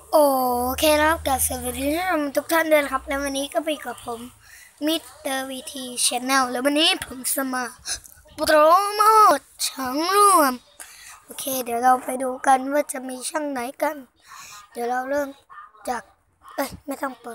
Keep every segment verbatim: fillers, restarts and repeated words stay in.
โอเคแล้วกับสวัสดีทุกท่านด้วยครับแล้ววันนี้ก็ไปกับผมมิสเตอร์วีทีชแนลแล้ววันนี้ผมสมาโปรโมทช่องร่วมโอเคเดี๋ยวเราไปดูกันว่าจะมีช่องไหนกันเดี๋ยวเราเริ่มจากเอ้ยไม่ต้องเปิด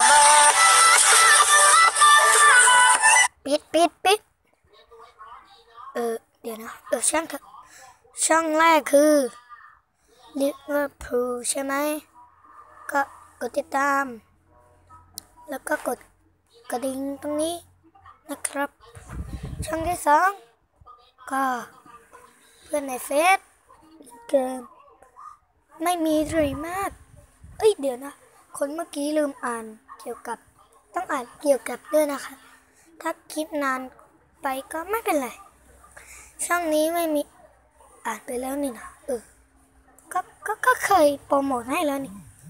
ปิดปิดปิดเออเดี๋ยวนะเออช่างเถอะช่องแรกคือลิเวอร์พูลใช่ไหมก็กดติดตามแล้วก็กดกระดิ่งตรงนี้นะครับช่องที่สองก็เพื่อนในเฟซเกมไม่มีเลยมากเอ้ยเดี๋ยวนะคนเมื่อกี้ลืมอ่านเกี่ยวกับต้องอ่านเกี่ยวกับด้วยนะคะถ้าคลิปนานไปก็ไม่เป็นไรช่องนี้ไม่มีอ่านไปแล้วนี่นะเออก็ก็ก็เคยโปรโมทให้แล้วนี่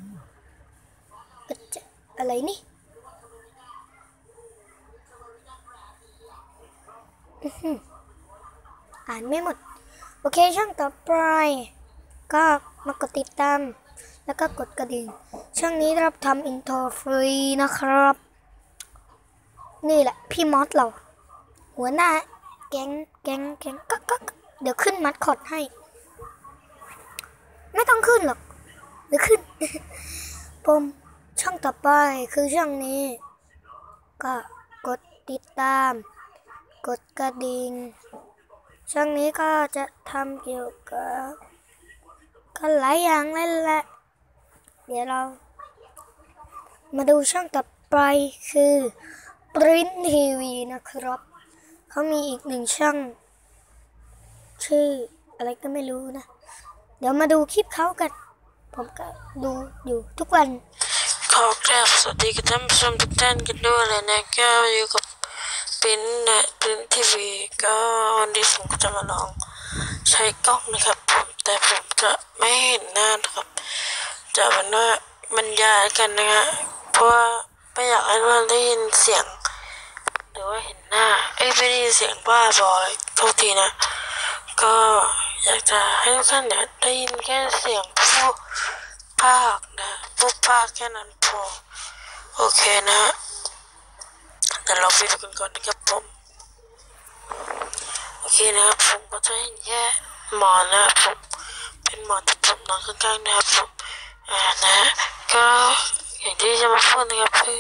อะไรนี่อ่านไม่หมดโอเคช่องต่อไปก็มากดติดตามแล้วก็กดกระดิ่งช่องนี้รับทำอินโทรฟรีนะครับนี่แหละพี่มอสเราหัวหน้าแก๊งแก๊งแก๊งก็ก็เดี๋ยวขึ้นมัดคอดให้ไม่ต้องขึ้นหรอกเดี๋ยวขึ้นผมช่องต่อไปคือช่องนี้ก็กดติดตามกดกระดิ่งช่องนี้ก็จะทำเกี่ยวกับก็หลายอย่างเลยแหละเดี๋ยวเรามาดูช่องต่อไปคือปริ้นทีวีนะครับเขามีอีกหนึ่งช่องชื่ออะไรก็ไม่รู้นะเดี๋ยวมาดูคลิปเขากันผมก็ดูอยู่ทุกวันขอกราบสวัสดีกับท่านผู้ชมทุกท่านกันด้วยเลยนะก็อยู่กับปิ้นนะปิ้นทีวีก็วันนี้ผมก็จะมาลองใช้กล้องนะครับผมแต่ผมจะไม่เห็นหน้านะครับจะเป็นว่าบรรยายกันนะฮะเพราะว่าไม่อยากให้เราได้ยินเสียงหรือว่าเห็นหน้าเอ้ยไม่ได้ยินเสียงบ้าบอยโทษทีนะก็อยากจะให้ทุกท่านเนี่ยได้ยินแค่เสียงผู้ภาคนะผู้ภาคแค่นั้นพอโอเคนะแต่เราไปดูกันก่อนนะครับผมโอเคนะครับผมก็จะเห็นแค่หมอนนะผมเป็นหมอนที่ผมนอนข้างๆนะครับผมอ่านะก็อย่างที่จะมาพูดนะครับคือ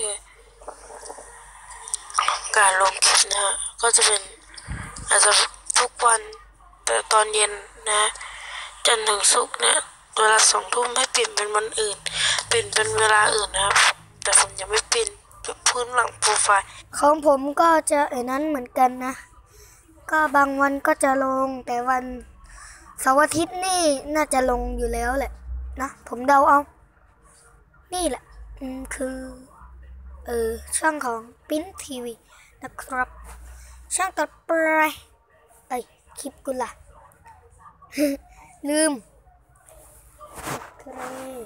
การลงคลิปนะก็จะเป็นอาจจะทุกวันแต่ตอนเย็นนะจันทร์ถึงศุกร์เนี่ยเวลาสองทุ่มให้เปลี่ยนเป็นวันอื่นเปลี่ยนเป็นเวลาอื่นนะครับแต่ผมยังไม่เปลี่ยนพื้นหลังโปรไฟล์ของผมก็จะไอ้นั้นเหมือนกันนะก็บางวันก็จะลงแต่วันเสาร์อาทิตย์นี่น่าจะลงอยู่แล้วแหละนะผมเดาเอานี่แหละอืมคือเออช่องของปิ้นทีวีนะครับช่องต่อไปเอ้ยคลิปกูล่ะ ลืมโอเค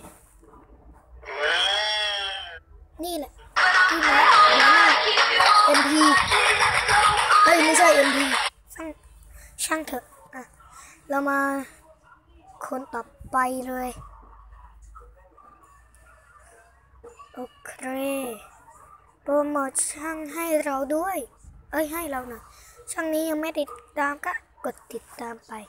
นี่แหละที่มาหัวหน้า เอ็ม พี เฮ้ยไม่ใช่ เอ็ม พี ช่างช่างเถอะอ่ะเรามาคนต่อไปเลยโอเคโปรโมทช่างให้เราด้วยเอ้ยให้เราหน่อยช่างนี้ยังไม่ติดตามก็กดติดตามไป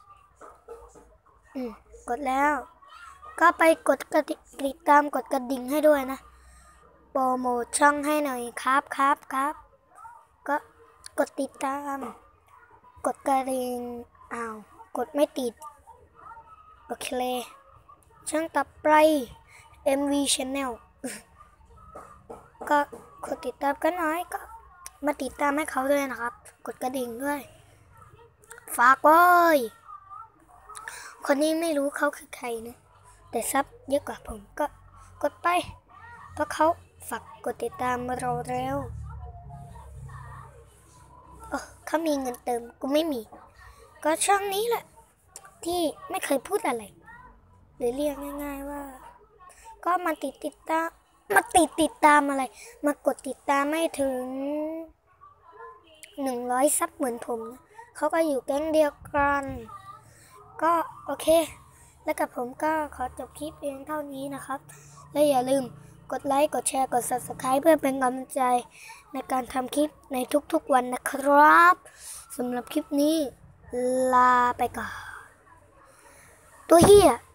อืมกดแล้วก็ไปกดกระติดตามกดกระดิ่งให้ด้วยนะโปรโมทช่องให้หน่อยครับครับครับก็กดติดตามกดกระดิ่งอ้าวกดไม่ติดโอเคช่องต่อไป เอ็ม วี Channel ก็กดติดตามกันหน่อยก็มาติดตามให้เขาด้วยนะครับกดกระดิ่งด้วยฝากไว้คนนี้ไม่รู้เขาคือใครนะแต่ซับเยอะกว่าผมก็กดไปเพราะเขาฝากกดติดตามเราแล้วเออเขามีเงินเติมกูไม่มีก็ช่องนี้แหละที่ไม่เคยพูดอะไรหรือเรียกง่ายๆว่าก็มาติดติดตามมาติดติดตามอะไรมากดติดตามไม่ถึงหนึ่งร้อยซับเหมือนผมนะเขาก็อยู่แก๊งเดียวกันก็โอเคแล้วกับผมก็ขอจบคลิปเพียงเท่านี้นะครับและอย่าลืมกดไลค์กดแชร์กด ซับสไครบ์ เพื่อเป็นกำลังใจในการทำคลิปในทุกๆวันนะครับสำหรับคลิปนี้ลาไปก่อนตัวเหี้ย